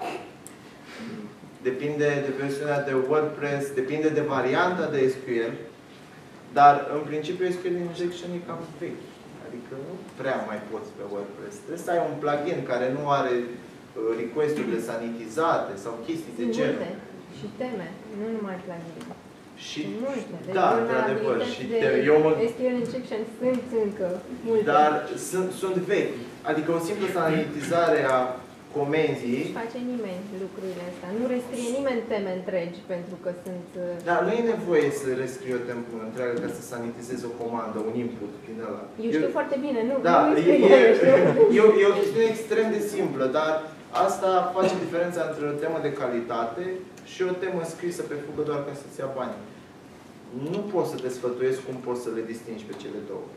Depinde de versiunea de WordPress, depinde de varianta de SQL, dar în principiu SQL injection e cam vechi. Adică nu prea mai poți pe WordPress. Trebuie să ai un plugin care nu are request-urile sanitizate sau chestii de genul. Și teme, nu numai plugin. Și multe. Deci da, într-adevăr, și teme. SQL injection sunt încă multe. Dar sunt vechi. Adică o simplă sanitizare a comenzii. Nu face nimeni lucrurile astea. Nu rescrie nimeni teme întregi pentru că sunt... Dar nu e nevoie să rescrie o temă întreagă ca să sanitizezi o comandă, un input din ăla. Eu știu foarte bine, nu? Da, nu e o chestiune extrem de simplă, dar asta face diferența între o temă de calitate și o temă scrisă pe fugă doar ca să-ți ia bani. Nu poți să te sfătuiesc cum poți să le distingi pe cele două.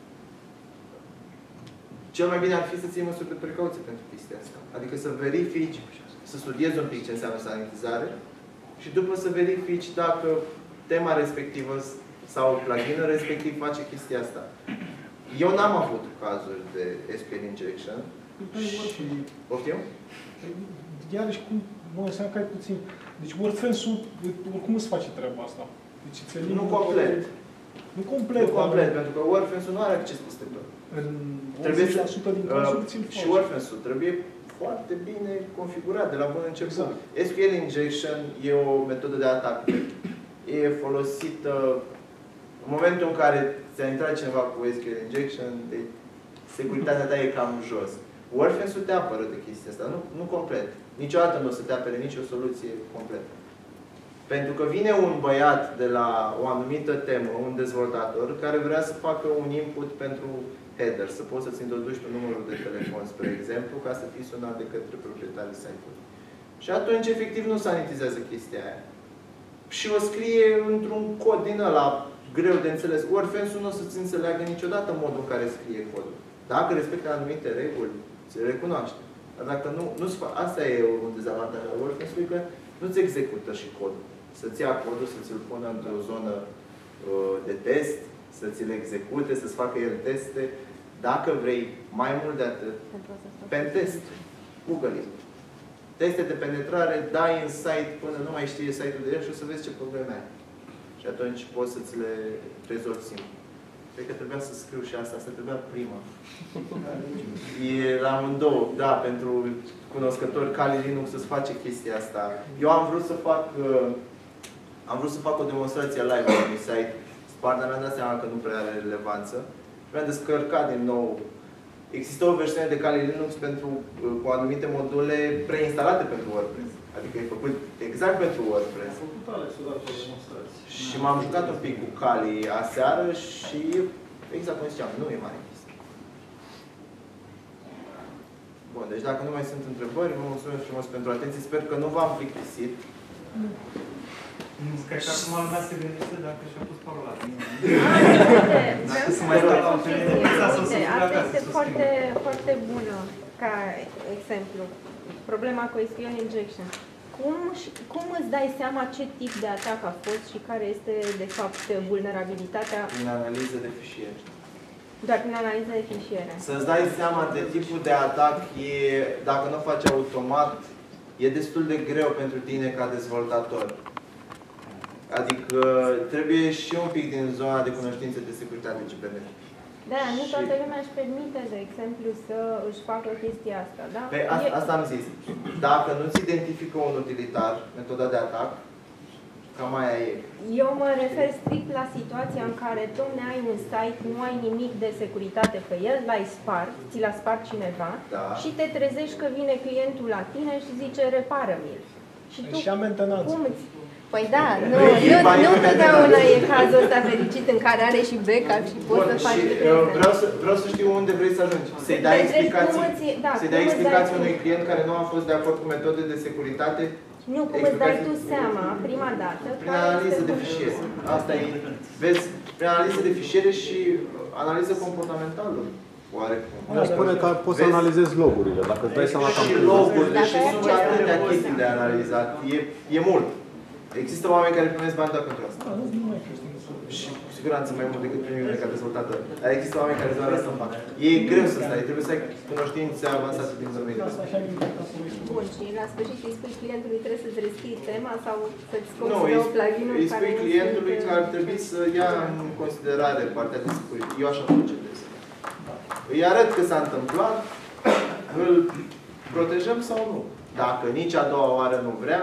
Cel mai bine ar fi să ții măsuri de precauție pentru chestia asta. Adică să verifici, să studiezi un pic ce înseamnă sanitizare și după să verifici dacă tema respectivă sau pluginul respectiv face chestia asta. Eu n-am avut cazuri de SQL injection și... Poftim? Iarăși, cum mă înseamnă că ai puțin... Deci WordFence-ul, oricum îți face treaba asta. Deci nu complet. Nu complet. Nu complet, pentru că WordFence-ul nu are acces peste tot. În 80% din cazuri ți-l faci. Și WordFence-ul trebuie foarte bine configurat de la bun început. Exact. SQL injection e o metodă de atac. E folosită în momentul în care ți-a intrat cineva cu SQL injection, de securitatea ta e cam jos. WordFence-ul te apără de chestia asta, nu complet. Niciodată nu o să te apere nicio soluție completă. Pentru că vine un băiat de la o anumită temă, un dezvoltator, care vrea să facă un input pentru header, să poți să-ți introduci tu numărul de telefon, spre exemplu, ca să fii sunat de către proprietarii site-ului. Și atunci, efectiv, nu sanitizează chestia aia. Și o scrie într-un cod din ăla greu de înțeles. WordFence-ul nu o să-ți înțeleagă niciodată modul în care scrie codul. Dacă respectă anumite reguli, se recunoaște. Dar dacă nu asta e un dezavantaj al WordFence-ului, că nu-ți execută și codul. Să-ți ia codul, să ți-l pună într-o zonă de test, să ți-l execute, să-ți facă el teste. Dacă vrei mai mult de atât, pentest, Google-it. Teste de penetrare, dai în site până nu mai știe site-ul de el și o să vezi ce probleme ai. Și atunci poți să-ți le rezolvi simplu. Cred că trebuia să scriu și asta trebuia prima. E la amândouă, da, pentru cunoscători Kali Linux să-ți face chestia asta. Eu am vrut să fac Am vrut să fac o demonstrație live pe unui site. Sparta mi-a dat seama că nu prea are relevanță. Mi-am descărcat din nou. Există o versiune de Kali Linux cu anumite module preinstalate pentru WordPress. Adică e făcut exact pentru WordPress. Și m-am jucat un pic cu Kali aseară și exact cum ziceam, nu e mare chestie. Bun, deci dacă nu mai sunt întrebări, vă mulțumesc frumos pentru atenție. Sper că nu v-am plictisit. Cred că acum lumea se gândește dacă și-a pus parola. Dacă să mai stau la un asta este foarte, foarte bună ca exemplu. Problema cu SQL injection. Cum îți dai seama ce tip de atac a fost și care este, de fapt, vulnerabilitatea? Prin analiză de fișiere. Doar prin analiză de fișiere. Să-ți dai seama de tipul de atac, dacă nu o faci automat, e destul de greu pentru tine ca dezvoltator. Adică trebuie și un pic din zona de cunoștințe de securitate cibernetică. Da, nu toată lumea își permite, de exemplu, să își facă chestia asta, da? Pe asta am zis. Dacă nu-ți identifică un utilitar, metoda de atac, cam aia e. Eu mă refer strict la situația în care tu ai un site, nu ai nimic de securitate pe el, l-ai spart, ți l-a spart cineva și te trezești că vine clientul la tine și zice repară-mi-l. Și tu, cum îți... Păi da, nu totdeauna e cazul ăsta fericit în care are și backup și poți să faci vreau să știu unde vrei să ajungi. Să-i dai explicații unui client care nu a fost de acord cu metode de securitate. Nu, cum îți dai tu seama, prima dată. Prin analiză de fișiere. Asta e. Vezi, prin analiză de fișiere și analiză comportamentală. Oarecum. Spune că poți să analizezi logurile. Dacă îți dai seama că și logurile și sunt atâtea chestii de analizat. E mult. Există oameni care primesc bani doar pentru asta. Și cu siguranță mai mult decât primim ca dezvoltator. Dar există oameni care doar asta fac. E greu să stai, trebuie să ai cunoștințe avansate din domeniu. Bun, și la sfârșit îi spui clientului trebuie să-ți rescrii tema sau să-ți scoți două plugin-uri îi spui clientului că ar trebui să ia în considerare partea de securitate. Eu așa procedez. Îi arăt că s-a întâmplat, îl protejăm sau nu. Dacă nici a doua oară nu vrea,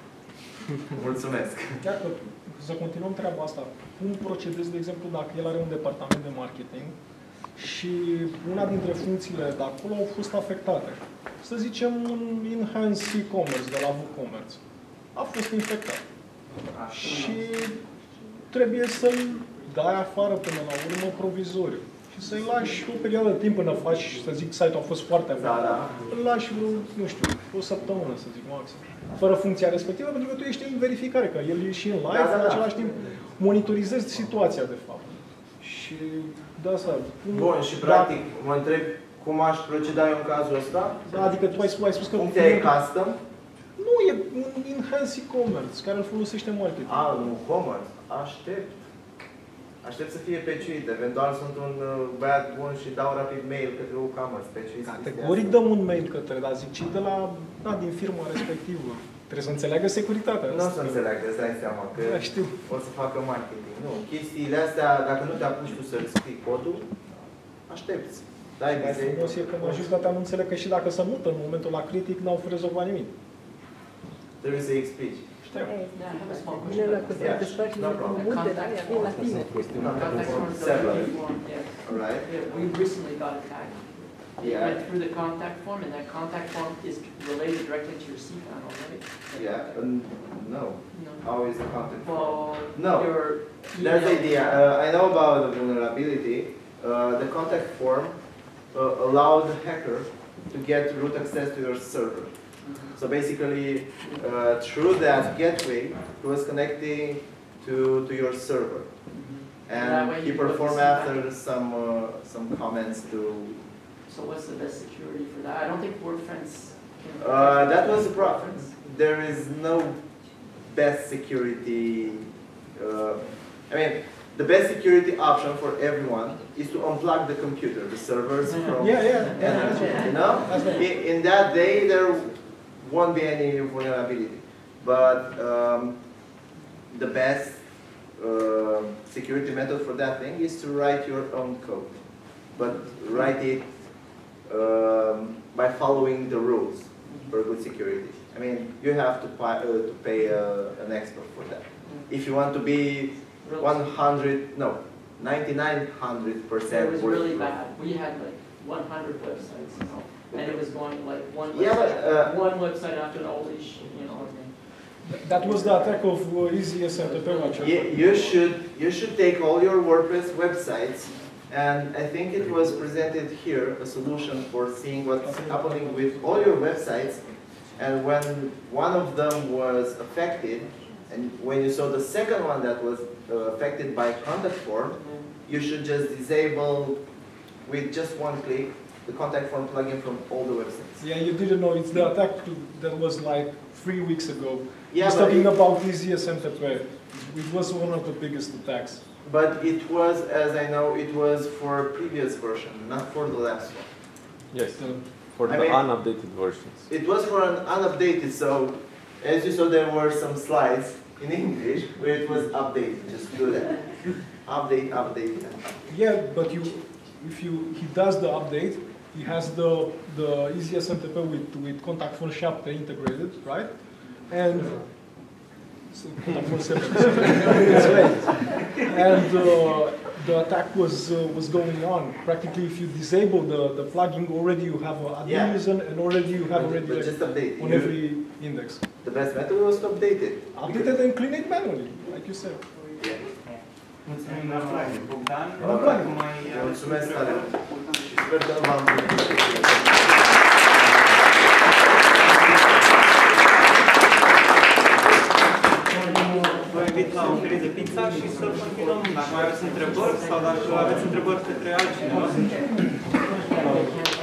mulțumesc. Iată, să continuăm treaba asta. Cum procedezi, de exemplu, dacă el are un departament de marketing și una dintre funcțiile de acolo au fost afectate? Să zicem un Enhance e-commerce de la WooCommerce. A fost infectat. Și trebuie să-l dai afară până la urmă provizoriu. Și să-i lași o perioadă de timp până faci, să zic, site-ul a fost foarte afectat. Îl lași, nu știu, o săptămână, să zic, maxim. Fără funcția respectivă, pentru că tu ești în verificare, că el e și în live, în același timp monitorizezi situația, de fapt. Și de asta... Bun, și practic, mă întreb cum aș proceda eu în cazul ăsta? Da, adică tu ai spus că... Funcția e custom? Nu, e un Enhance e-commerce, care îl folosește marketing. Un e-commerce? Aștept să fie peciuit. Eventual sunt un băiat bun și dau rapid mail către WooCommerce peciuit. Categoric dăm un mail către, dar zic, ci de la, din firma respectivă. Trebuie să înțeleagă securitatea. Nu o să înțeleagă, îți dai seama că o să facă marketing. Nu, chestiile astea, dacă nu te apuci tu să-l scrii codul, aștepți. Dai bisei. Frumos e că majoritatea nu înțeleg că și dacă se mută în momentul la critic, n-au rezolvat nimic. Trebuie să-i explici. We recently got attacked. It went through the contact form, and that contact form is related directly to your cPanel, right? Yeah, no. How is the contact form? Well, no. There's the idea. I know about the vulnerability. The contact form allowed the hacker to get root access to your server. So basically, through that gateway, he was connecting to your server, and he performed after some comments to. So what's the best security for that? I don't think WordFence can. That was the problem. There is no best security. I mean, the best security option for everyone is to unplug the computer, the servers from. You know, in that day there won't be any vulnerability. But the best security method for that thing is to write your own code. But write it by following the rules for good security. I mean, you have to pay an expert for that. If you want to be 100, no, 9900%. It was really bad. We had like 100 websites, you know, and it was going like one website, Yeah, but, one website after the old issue, you know what I mean? That was the attack of EasySMTP, actually. you should take all your WordPress websites, and I think it was presented here, a solution for seeing what's happening with all your websites, and when one of them was affected, and when you saw the second one that was affected by contact form, you should just disable with just one click the contact form plugin from all the websites. Yeah, you didn't know, it's the attack that was like 3 weeks ago. Yeah, He's talking about EasySMTP. It was one of the biggest attacks. But it was, as I know, it was for a previous version, not for the last one. Yes, for the unupdated versions. It was for an unupdated, so as you saw, there were some slides in English where it was updated. Just do that. Update, update, and update. Yeah, but he does the update, he has the EasySMTP with Contact Form 7 integrated, right? And so Contact Form 7 it's late. And the attack was going on. Practically, if you disable the plugin, already you have an admin user, and already you have just update on every index. The best method was to update it. Update it and clean it manually, like you said. Yeah. Mulțumim, Bogdan. Mulțumesc tare mult. Și sper că nu v-am Vă invit la o ferie de pizza și să continuăm. Dacă mai aveți întrebări sau dacă aveți întrebări către altcineva.